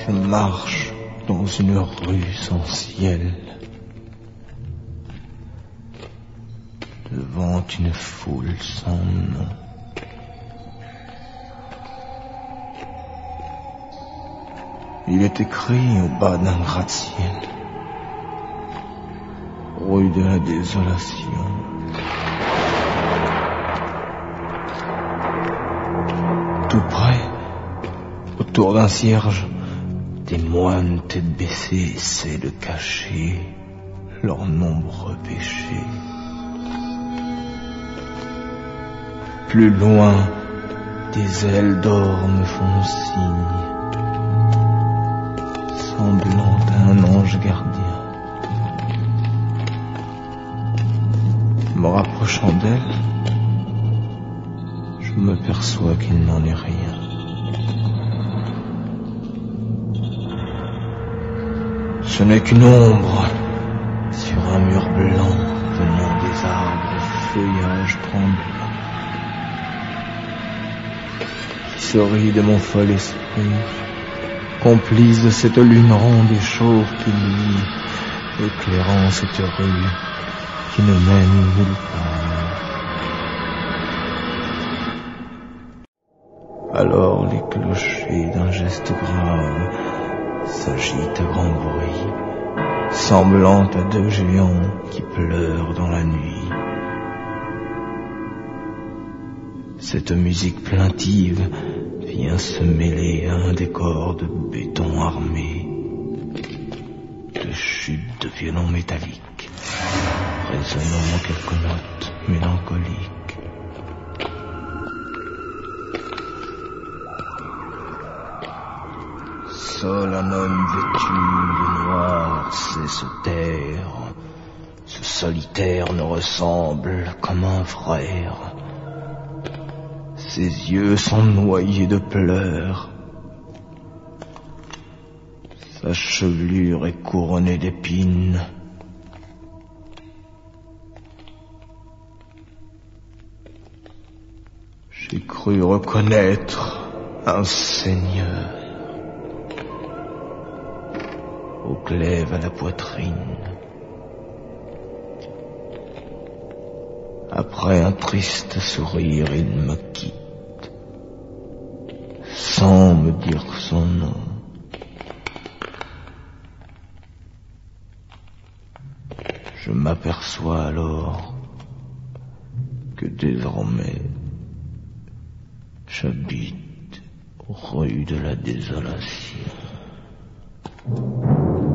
Je marche dans une rue sans ciel, devant une foule sans nom. Il est écrit au bas d'un gratte-ciel, rue de la désolation. Tout près, autour d'un cierge, des moines tête baissée essaient de cacher leurs nombreux péchés. Plus loin, des ailes d'or me font signe, semblant à un ange gardien. Me rapprochant d'elle, je me perçois qu'il n'en est rien. Ce n'est qu'une ombre sur un mur blanc venant des arbres au feuillage tremblant, qui se rit de mon fol esprit, complice de cette lune ronde et chauve qui luit, éclairant cette rue qui ne mène nulle part. Alors les clochers d'un geste grave s'agitent à grand bruit, semblant à deux géants qui pleurent dans la nuit. Cette musique plaintive vient se mêler à un décor de béton armé, de chutes de violons métalliques, résonnant en quelques notes mélancoliques. Seul un homme vêtu de noir sait se taire. Ce solitaire ne ressemble qu'à un frère. Ses yeux sont noyés de pleurs. Sa chevelure est couronnée d'épines. J'ai cru reconnaître un seigneur au glaive à la poitrine. Après un triste sourire, il me quitte, sans me dire son nom. Je m'aperçois alors que désormais, j'habite rue de la Désolation.